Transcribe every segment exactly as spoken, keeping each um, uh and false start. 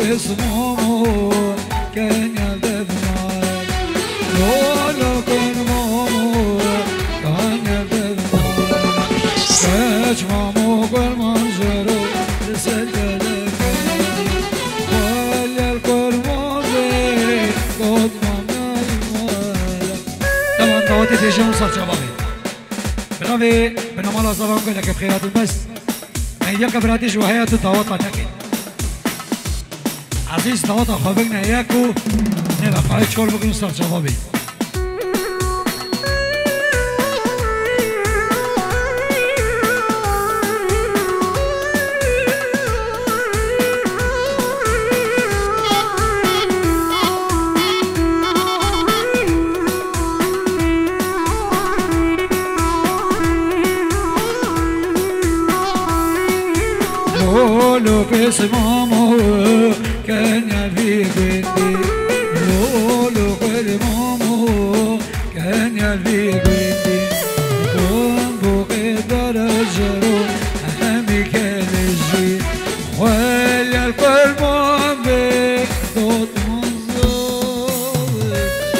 بسمومو كان يلدفنار لولو كان مومو كان يلدفنار كاش مامو كل منظرو لسجد ولا الكل موزي قد ماما المال طبعا دواتي تيجون صار شبابي بنامي بنام الله صباح كل لك بخيرات بس هيا كبراتي شو هي تتواطى تاكل عزيز تواطى خبرنا اياكو نبقى قاعد شغل بكون صار شبابي لولو بسمامو كان يلفي قندي لولو بسمامو كان يلفي قندي كون بقدر الجرو أهمي كان الجي ولا الكل مبك دوت منظور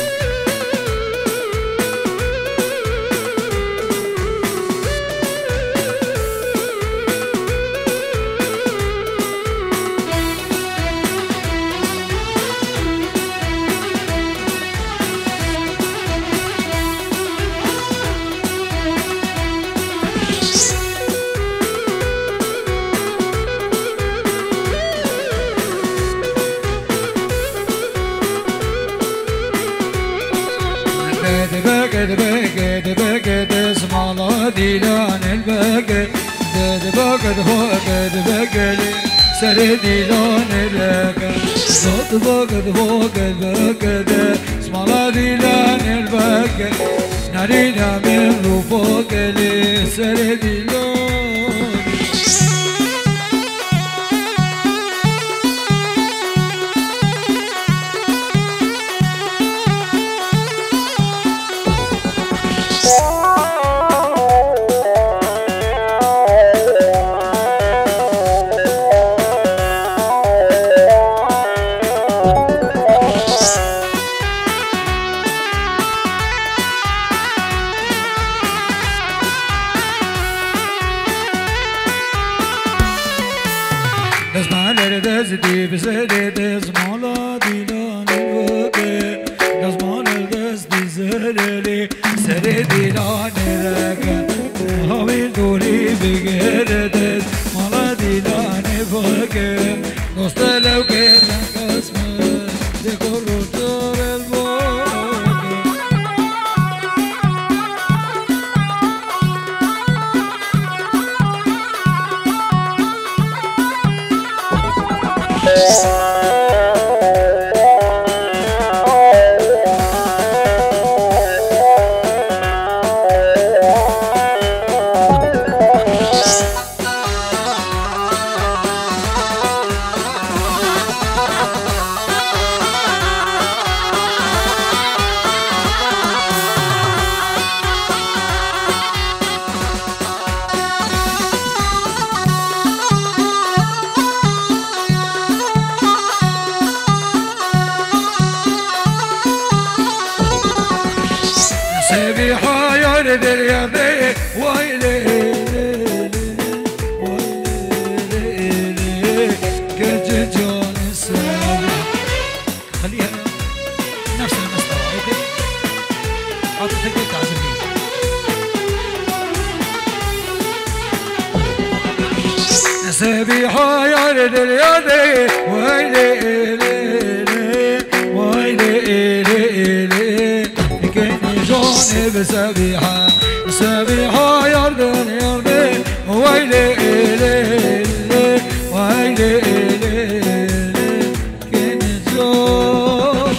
بقد بقد بقد اسم الله ديلان البقد بقد بقد بقد بقد سر ديلان البقد صوت بقد بقد بقد اسم الله ديلان البقد نارينا من رفوق سر ديلان دزدي بزدي دز مالا ديلان الوقت دز مالا دزدي زرلي سر ديلان الوقت هاوي دوري بغير دز مالا ديلان الوقت دوست لو كنا قسمه دكور دور الوقت دريا بيك ويلي ويلي كنت جون السابع خليها نفس المستوى اوكي حاطط تقدر تعزمني سبيحة يا دريا بيك ويلي ويلي كنت جون بسبيحة سبيحة يردن يردن ويلي إلي ويلي إلي كنت جون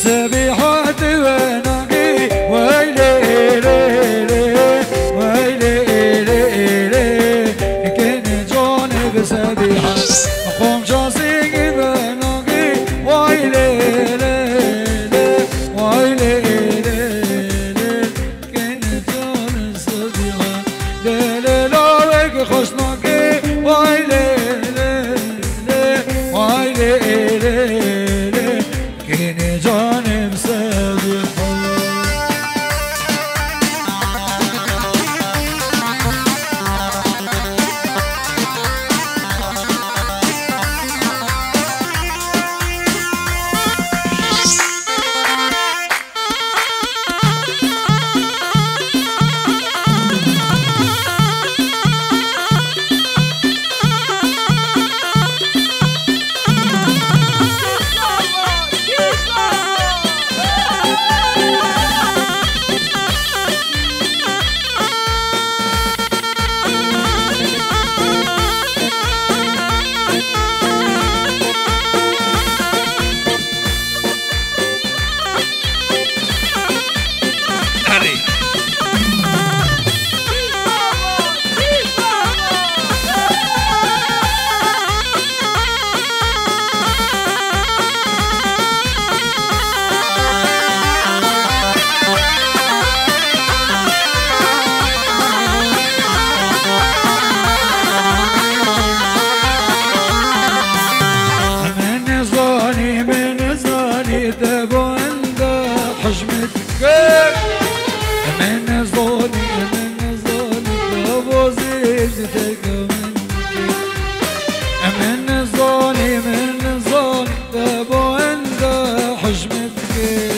بسبيحة وناقي ويلي ليلي ويلي ليلي كان جوني بسبيحة أقوم جاسي وناقي ويلي ليلي ويلي ليلي كان جوني بسبيحة ليلي لوك خوش ناقي ويلي ليلي ويلي ليلي كان جوني بسبيحة من ظني من ظني ابو زيدتك من ظني من ظني ابو عند حشمتك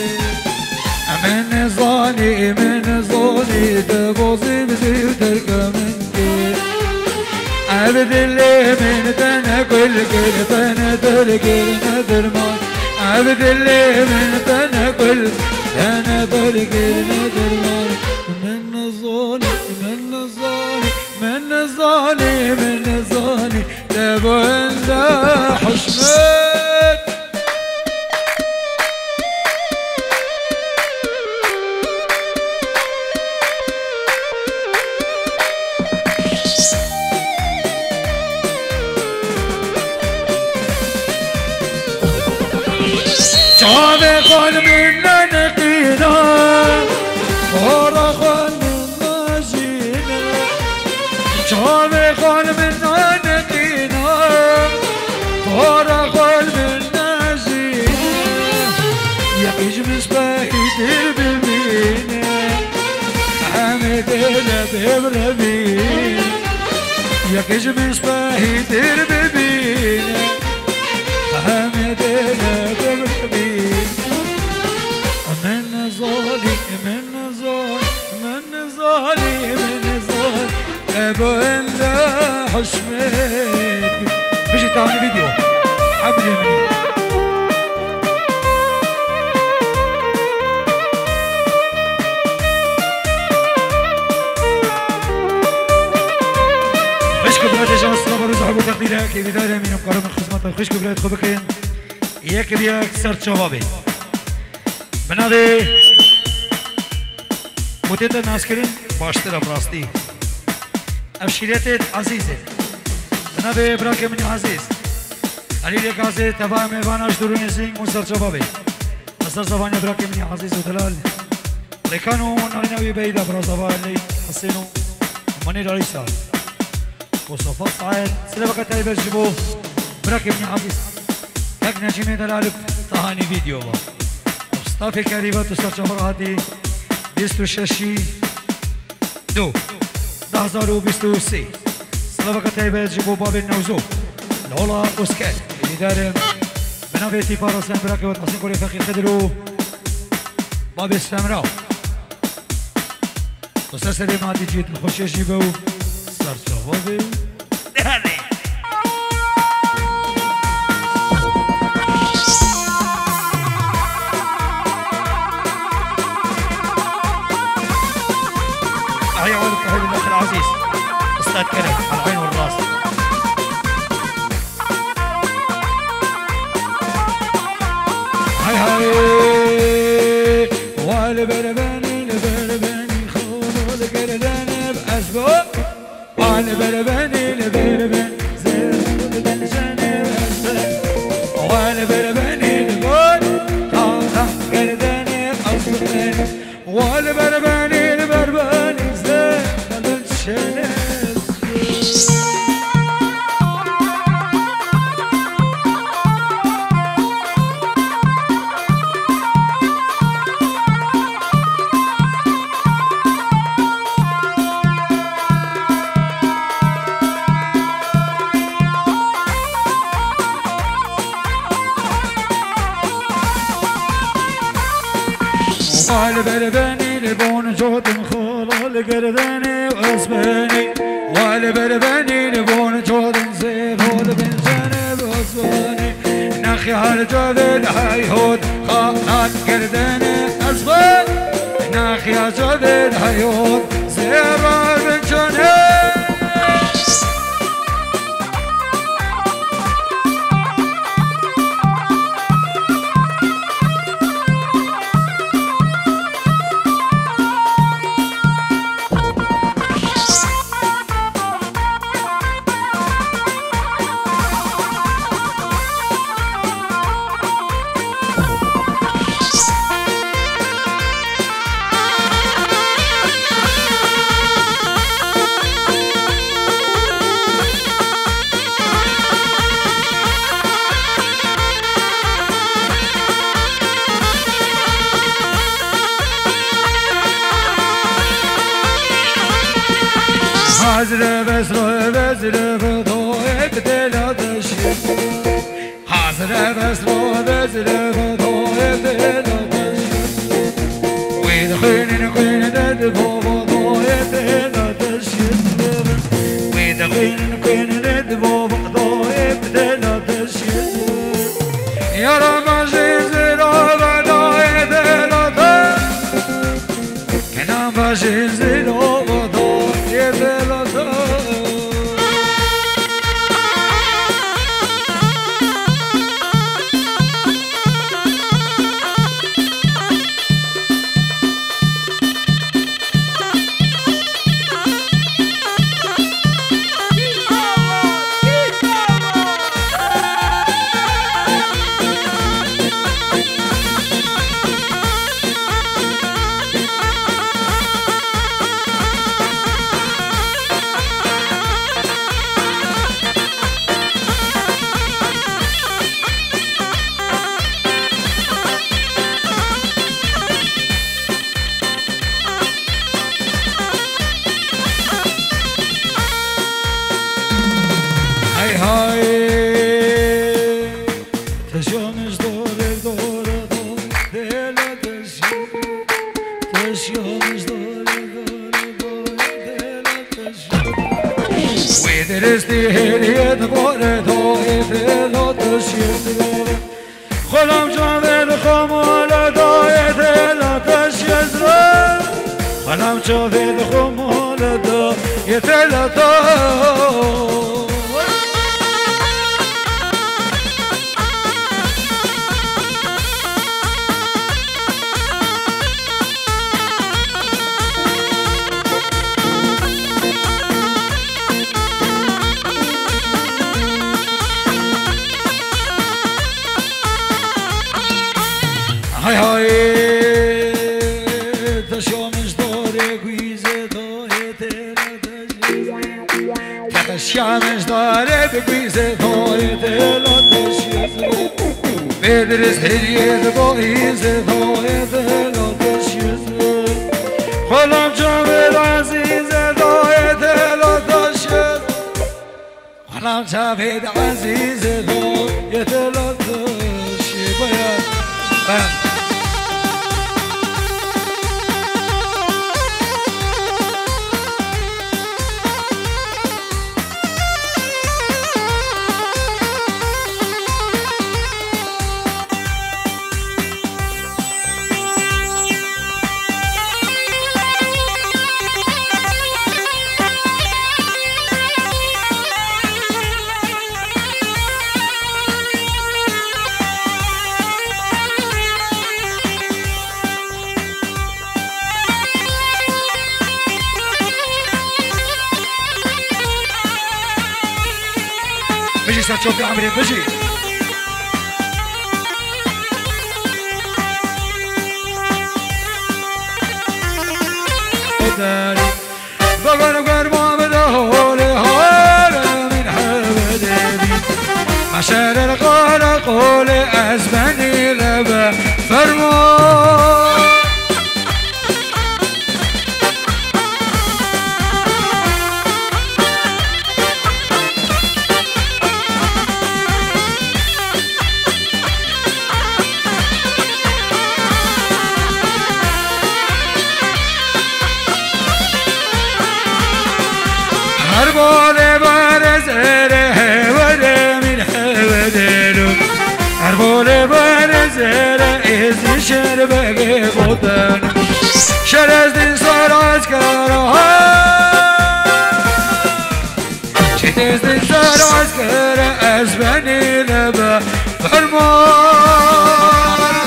من ظني من ظني ابو زيدتك منك عبد اللي من تنا كل كل تنا تركل ندر ما عبد اللي من تنا كل أنا برقي ندر مار من الظالم من الظالم من الظالم من الظالم تبو عند حشمت شعبي قول منا نقينا فورا قول منا جينا شعبي قول منا نقينا فورا قول منا جينا يا كجمس باهي بالبينا حمد الأبيب ربينا يا كجمس باهي بالبينا حمد الأبيب ربينا من ظالي من ظالي من ظالي من ظالي ابو عند حشمت بيجي تعمل فيديو حبل يمني خشكوا بلاد جان الصبر وزحبوا تقديرك بداية من مقارنة من خدمتك خشكوا بلاد خبكين ياك بياك سرت شبابي بنادي متيت الناس كريم باشترى براستي ابشريتت عزيزه بنادي براك من عزيز علي لك عزيز تبع ميواناش دروني سينغ وسر شبابي وسر زباني براك من عزيز ودلال لكانوا ناوي بعيدة برا زبالي حسينو منير عيسى وصفات سعيد سلبك تايبر جبو براك من عزيز لك نجمي دلالك طهاني فيديو با مصطفى كريبات وسر شبابي بیست و ششی دو ده هزار و بیست و سه سلوکه تایبه جبو باب نوزو لولا اسکت لیدرم بنابه فارسن براکه و تحسین کوری فقیر خدرو باب استمرا و سر سری مادی جید خوششی بو سر شبابی دهنی هيا ولد حبيبي الاخ العزيز استاذ كرم على العين والراس هاي هاي والبربني البربني خلول قرداني بأسبوع والبربني البربني زيرو دنشاني بأسبوع والبربني البون خلول قرداني بأسبوع والبربني البربني زيرو دنشاني والبربني لبون جود خلال قرداني واسباني والبربني لبون جود زيب هود بنجاني واسباني نخي هالجود هيهود خلال قرداني اسباني نخي هالجود هيهود زيب هود بنجاني حاضر بسرو بسرو بدوی بدل داشت حاضر بسرو بسرو بدوی بدل داشت وید خین خین دد بابا دوی بدل داشت وید خین خین دد بابا دوی بدل داشت یارا ماجی زیرا بدوی بدل داشت کنام ماجی زیرا بدوی بدل خلام جاوید خمال دای دلاتش یزرا خلام جاوید خمال دای دلاتش های های تشامش داره گویزه داره تلاتش تشامش داره بگویزه داره تلاتش بدرس هریه بایزه داره تلاتش خلام جاوید عزیزه داره تلاتش خلام جاوید عزیزه داره تلاتش باید باید سر شوفي عمري بجي بقر بقر ما بدهولي هولي من حبدبي عشان القول قولي أزمني لبا فرمان هربولي بارزره وده من حبدلو هربولي بارزره إذن شربك بطن شرزدين صار عسكرها شتزدين صار عسكر أزبني لبا فرمان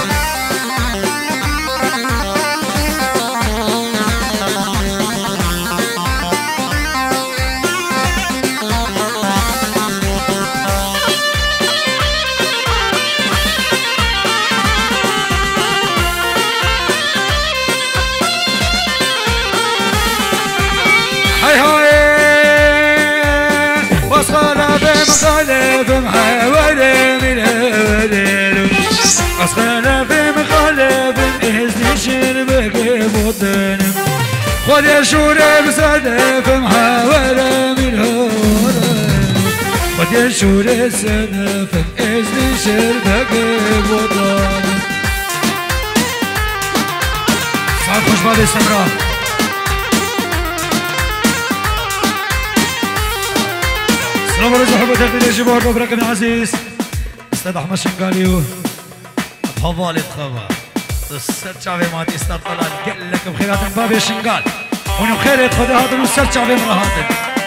مخالف محاولة من هودلو أصخنا في مخالف إذن شربك بطن خذ يا شورى بصدف محاولة من هودلو خذ يا شورى صدف إذن شربك بطن صعب خوش بعد السمراء السلام عليكم ورحمة الله وبركاته. مبروك من عزيز استاذ احمد شنقاليو بحوالي تخبى السر شعبي مات استاذ طلال قال لك بخيرات من بابي شنقال ونو بخير خذ هذا السر شعبي مرهاتن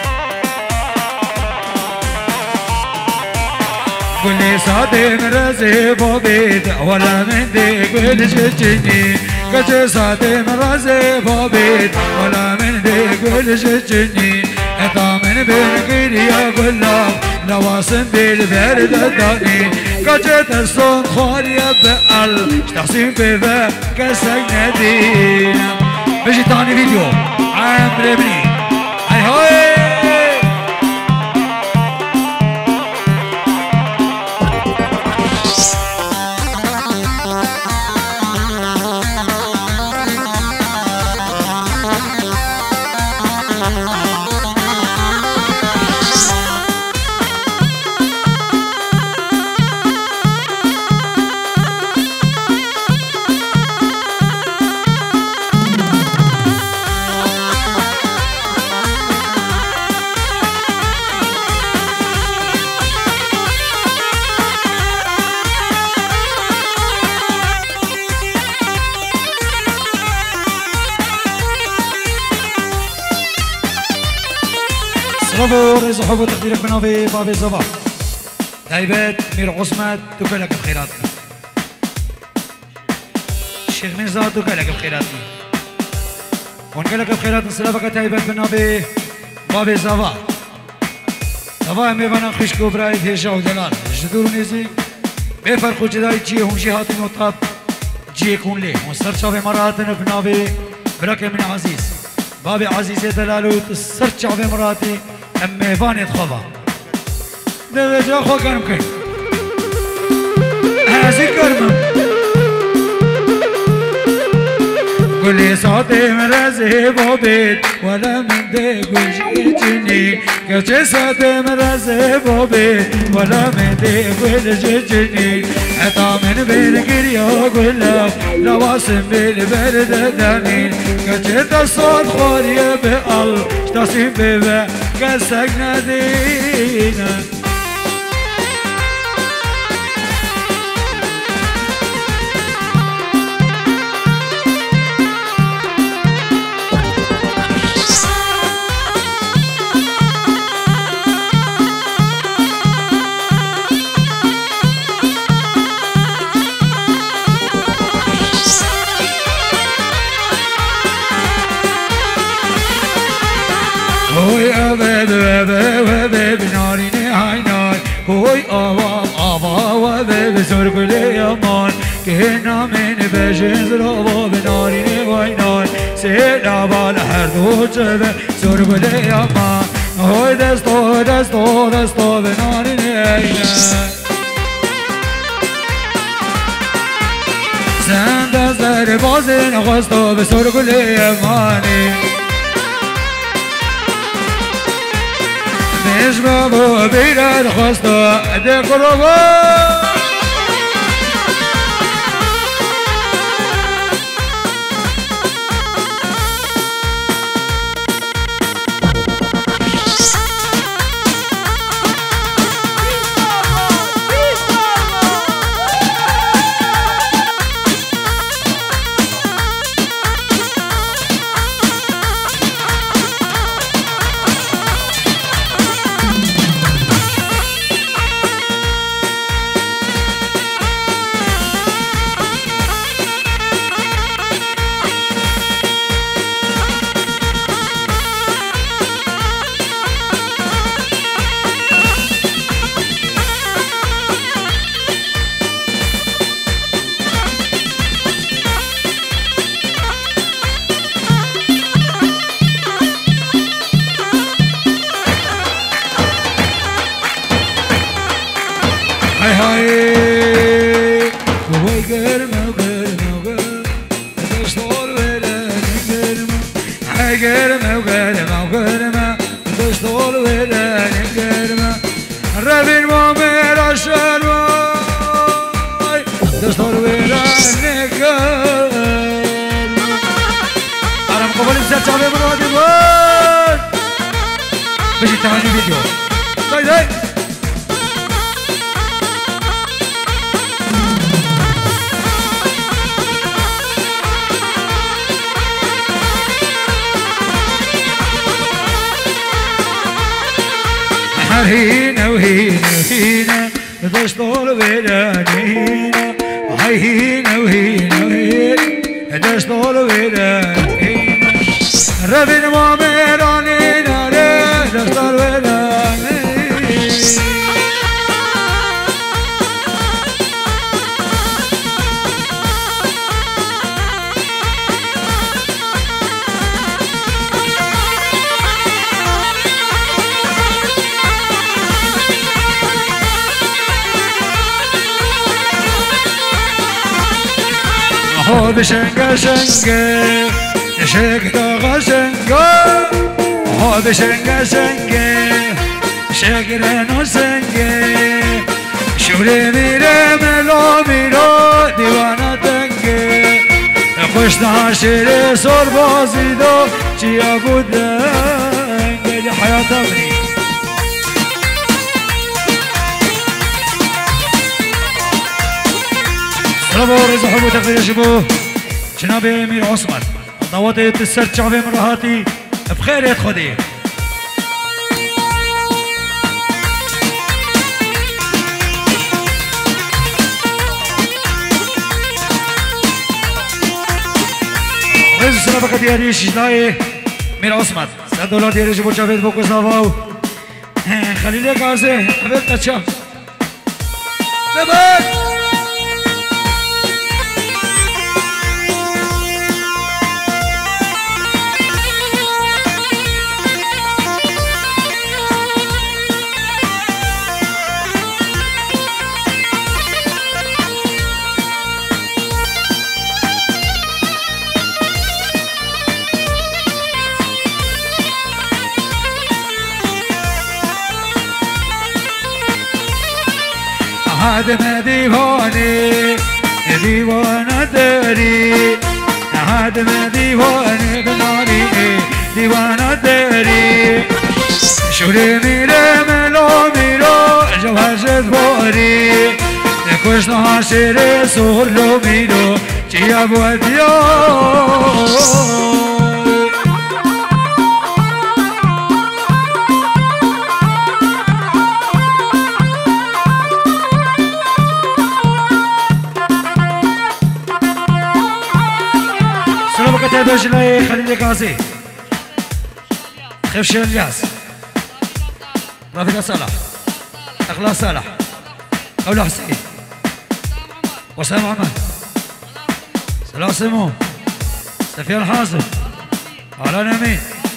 قل لي صادي من رزي بوبيت ولا من ديك والججني قل صادي من رزي بوبيت ولا من ديك والججني من بين يا قلاب نواصم بالبرد الداني قجت الصوت خالي بقل تحسين بذا كسك ندينا بيجي تاني فيديو عمرو بني هاي هاي صبور رزق حب تقديرك بنافي بابي زبا تايبات مير عصمت تكلك بخيراتنا الشيخ ميرزا تكلك بخيراتنا ونكلك بخيراتنا سلافك تايبات بنافي بابي زبا زبا ميوانا خشكو براي هيجا ودلال جدور نيزي بفرقو جداي جي هم جهاتي نوطاب جي يكون ليه ونصر شافي مراتنا بنافي بركة من عزيز بابي عزيز دلالو تصر شافي مراتي أمي فاني تخضع دبجا خو كرمكن هازي كرمم قولي صوتي من رزي بوبيت ولا من ديك وجيجني كرشي صوتي من رزي بوبيت ولا من ديك وجيجني عطا من بين قرية وقلاب نواصم بالبرد دانين كرشي الصوت خوري بقل اشتصيم ببا كسك نادينا هوي أبد أبد أبد ناريني هاي نار هوی آوام آوا و به بزر گلی امان که نامین بجنز را با بنارین وینان سیلا بال هر دو چه بزر گلی امان هوی دستو دستو دستو بنارین اینان زند از در بازن خواستو بزر گلی امانی نجمه با بیرد خواستو ده قربا هاي هاي وهي قرمة وقرمة وقرمة تشطول ولا نقرمة هاي قرمة وقرمة وقرمة تشطول ولا نقرمة الربين وامير الشرواي تشطول ولا نقرمة أنا مقبل بسات شعبي من وادي الواد بجي تماني فيديو طيب طيب هينا وهينا وهينا دشطول ويرانينا هينا وهينا وهينا دشطول ويرانينا ربنا ما ميرانينا دشطول ويرانينا هو بشنقة شنقة شنقة دغا شنقة هو بشنقة شنقة شنقة نو شنقة شوري ميري ملو ميرو ديوانا تنقة خوش ناشري صور بازي دو چيا بودنقة دي حياة أمري ربو رزو حبو تقدير شبو جناب امير عثمان ضواتي تسر شعبي من راحتي بخير يا خدي رزو سلابك دياري شجلاي امير عثمان سر دولار دياري شبو شعبي بوكو سلافاو خليلي قاسي حبيت تشاف نبات هادم ديواني ديوانة داري هادم ديواني بناري ديوانة داري شوري ميري ملو ميرو جواجد بوري كوش ناشري صور لو ميرو چيا بوديو بجلي خليل قاسي خفش الياس رافق الصلاة إخلاص صالح أولى حسين وسام عمر سلام سمو سفيان حازم على نمين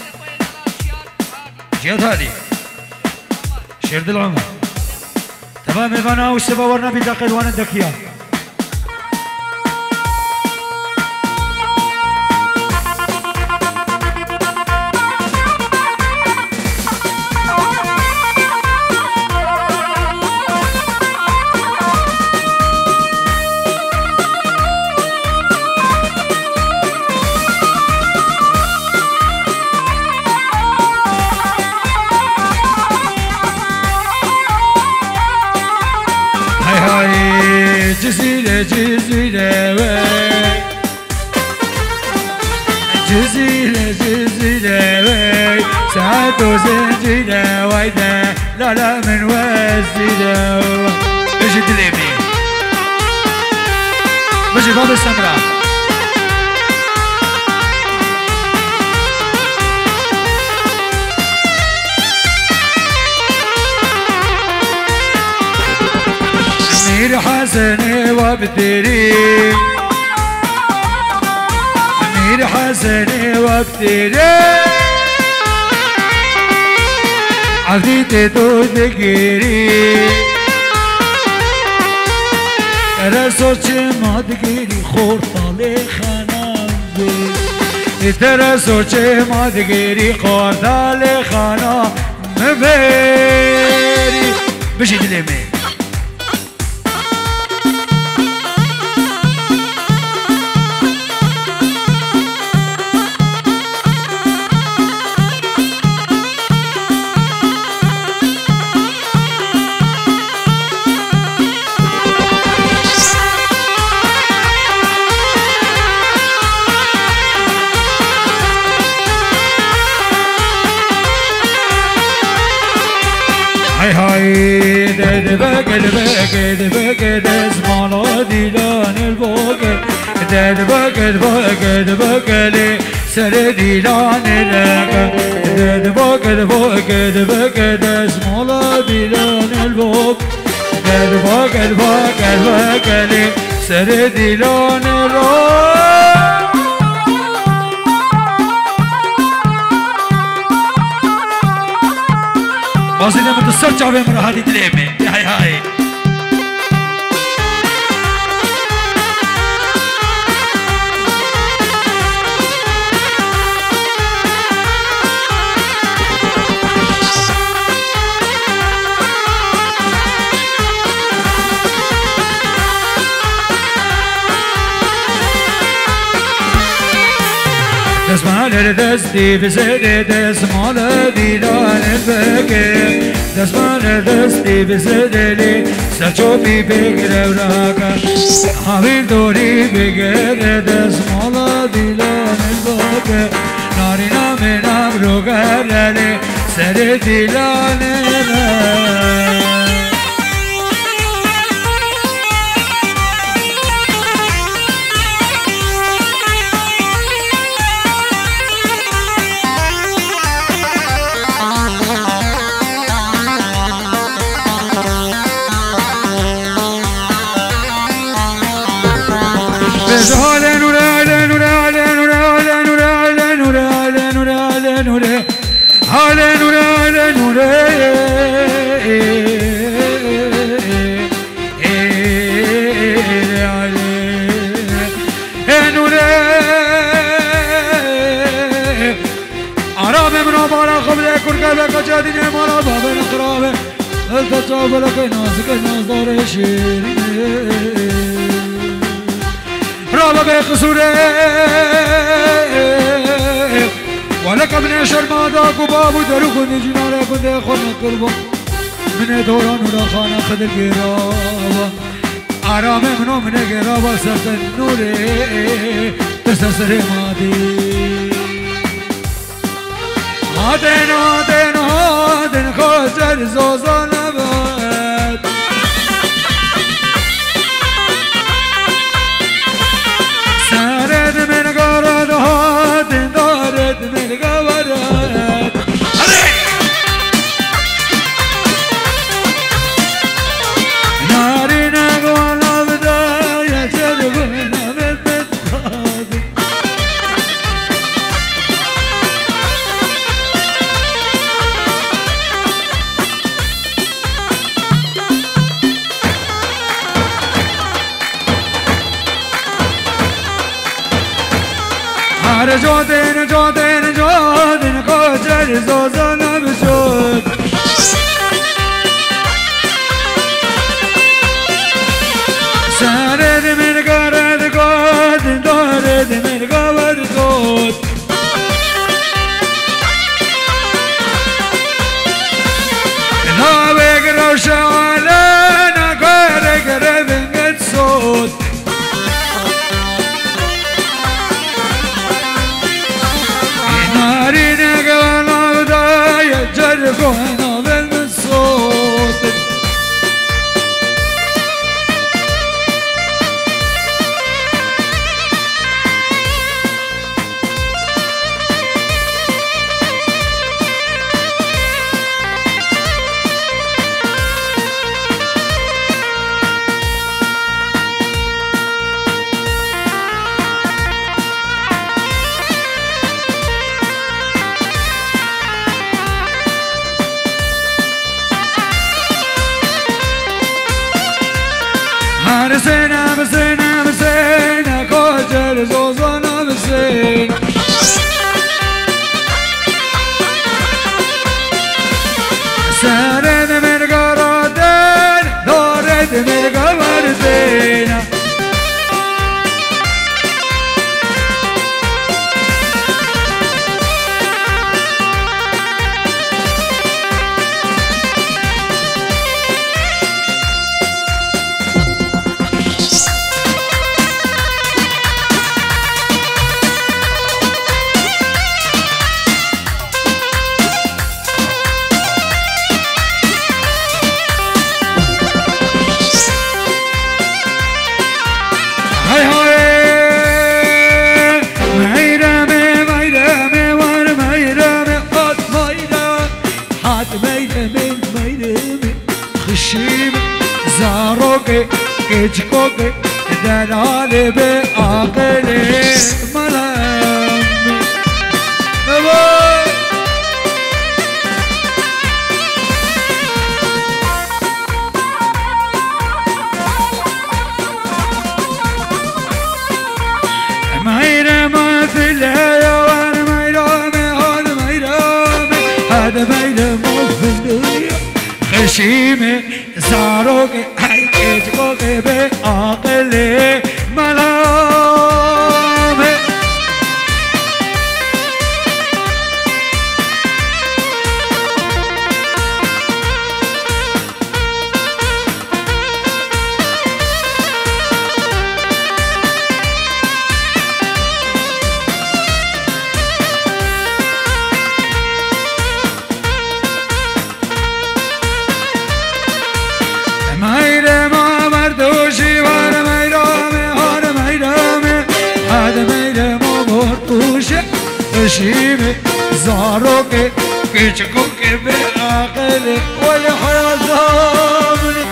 جياد هادي شرد العمر تمام إيفانا والسبا ورنا بداقل وانا الدكيان جزيرة جزيرة وي جزيرة جزيرة وي ساعات وزنجيرة ويدا لا لا من وزيرة بجي دليمي بجي باب السمراء أمير حسن وابتري أمير حسن وابتري عفيت تودقيري رسوش ما دقيري خور طالي خانم بي ترسوش ما دقيري خور طالي خانم بيري بجي دليمي هاي هاي دد بقد بقد بقد اسمع ديلان البوق دد بقد بقد بقد سر ديلان لك دد بقد بقد بقد اسمع ديلان البوق دد بقد بقد بقد سر ديلان البوق وزينا متسرجع بمرة هذه دليمة هاي هاي دسمال دستی بزد دسمال دیدان فکر دسمال دستی بزد لی سچو بی بگره وراکا حبیب دوری بگره دسمال دیدان فکر ناری نام نام رو گره سر دیدان فکر هلا نور هلا نور هلا نور هلا نور هلا نور هلا نور هلا نور هلا نور هلا نور نور عرب من بارا قبل كركبه كجادين مالا باب الخرابه التجاب لك نازك ناز دار شيرين رابق قصوره ولك من شرمادا كباب درو كن جنار كن خون قرب من دوران ولا خانه خدر گراب آرام منو من گراب سرت نور تسسر مادي آدن آدن آدن خاطر زوزان باد سرد من قرد آدن دارد من قورد هر جادن جادن جادن قاجر زازانا بشود سرد من قرد قاد دارد من قبر قاد نابق روشانا قرق ربنگت صوت ناري نقوانا بداية جرقونا بالمصوت مسينا مسينا مسينا كوجر زوزونا مسينا سرد من قرادين دورد من قمر زينا كيجكوكي دلالي بعقلي ملامي مايرة ما في الحيوان مايرامي هذا مايرامي هذا مايرة ما في الدنيا خشيمي زاروكي كيجكوكي بعقلي ملامي شيمي زاروكي كيجكوكي بعقلي والحياة زامني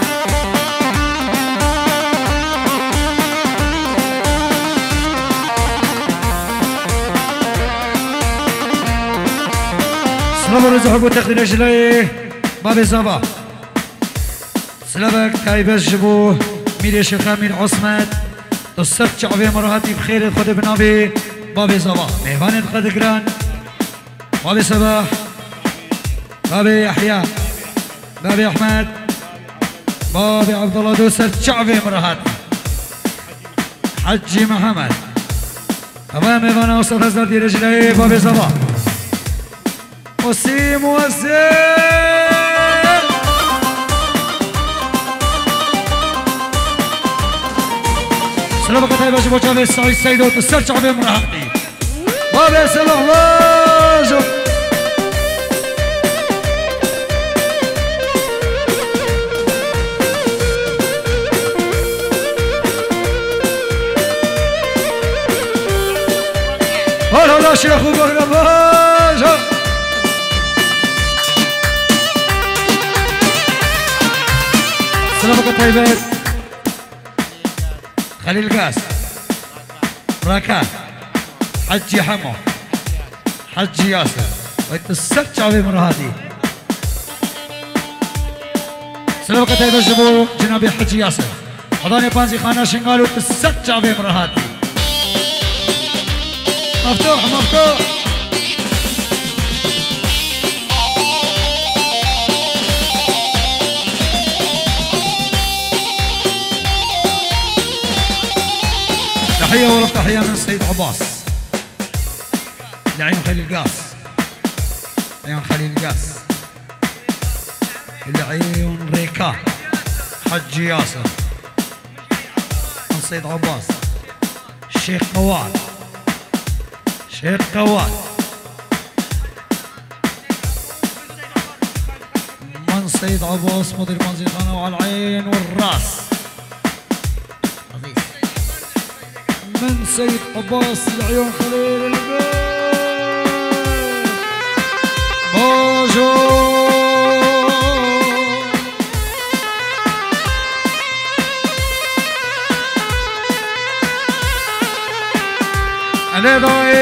سلام رزحك وتخدي رجلي بابي زبا سلامك تايبش جبو ميري شيخا من عصمت تصرف شعبي مرهاتي بخير خود بنابي بابي صباح ميوان القدقران بابي صباح بابي يحيى بابي احمد بابي عبد الله دوسر شعبي مرهات حجي محمد بابا ميوان وسط هزار دي رجلي بابي صباح وسيم وسيم سلامك طيب اجي بوجه السعيد سيدو تسر شعبي مرهاتي بابي صباح واجو هلا هلا شيخ وبغنا واجو سلامك طيبات خليل قاس راكان حجي حمو حجي ياسر ويتسر شعبي مرهاتي سلامك طيبات جبو جنابي حجي ياسر وضاني بانزي خانه شنغالو تسر شعبي مرهاتي مفتوح مفتوح. تحية ولو تحية من السيد عباس لعين خليل القاس، عيون خليل القاس، العيون ريكا حج ياسر من السيد عباس، الشيخ قوال شيخ قوال من سيد عباس مدير منزل خانة وعلى العين والراس، من سيد عباس العيون خليل القاس. بونجور Le doy,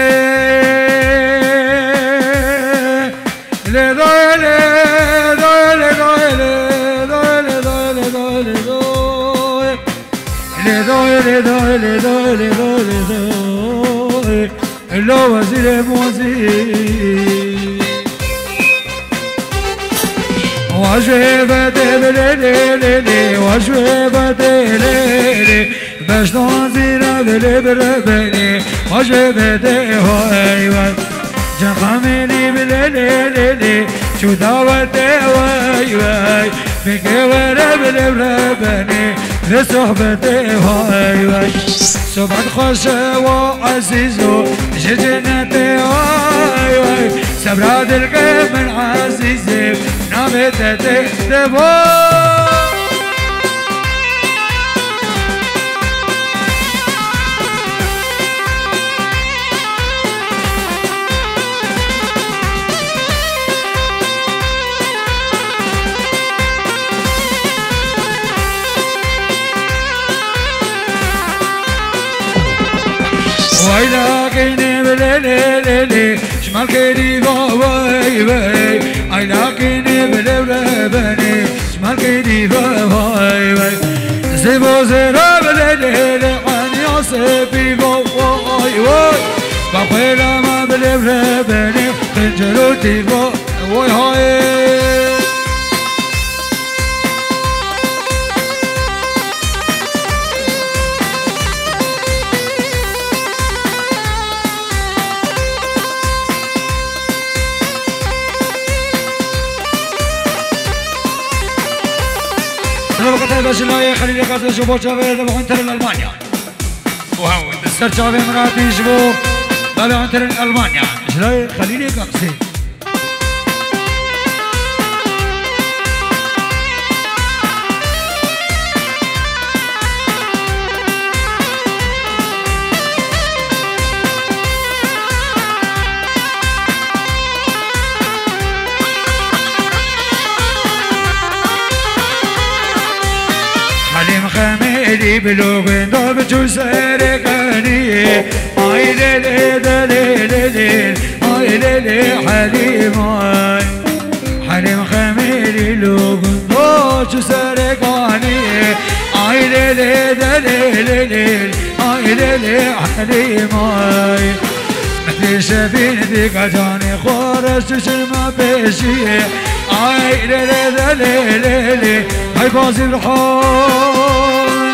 le doy, le doy, le doy, le doy, le doy, le doy, le doy, le doy, le doy, le doy, le doy, le doy, lo وزير موزي وجبت بليلي وجبت ليلي باش نوزينا بالبربني وجبت هاي واي جخمني بليلي شو دعوتي واي واي بك ورا بالبربني لصحبتي هاي واي صبحت خوش وعزيزو جنتي واي واي سبراد القلب من عزيزي نامتي تبو ويلاقيني بليلي شمال كيدي باي باي ويلاقيني بليلي شمال كيدي باي باي زيبو زيرا بليلي عني عصبي باي باي بقيلا ما بليلي خنجروتي باي هاي باش لا يخلي لك تشوفوا شافي ذبحوا انتر المانيا وهو السر شافي مراتي يشوفوا ذبحوا انتر المانيا ايش لا يخلي لك قصي خميلي بلوغن ضرب جسرقني اي ليلي دليلي اي ليلي حليم حليم خميلي لوغن ضرب جسرقني اي ليلي دليلي اي ليلي حليم مثل شبين ذيك جاني خورج ما بشي اي ليلي دليلي هاي بازي الحال